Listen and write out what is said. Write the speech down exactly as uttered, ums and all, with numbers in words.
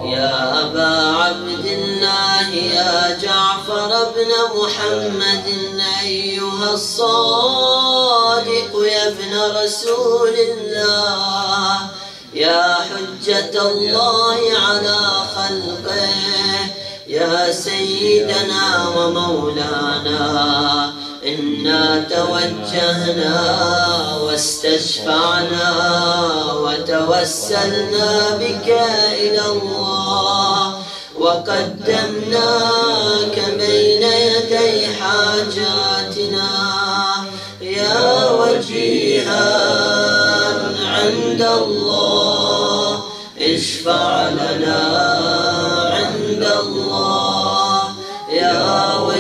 يا أبا عبد الله يا جعفر بن محمد أيها الصادق يا ابن رسول الله يا حجة الله على خلقه يا سيدنا ومولانا إنا توجهنا واستشفعنا وتوسلنا بك إلى الله وقدمناك بين يدي حاجاتنا يا وجيها عند الله اشفع لنا عند الله يا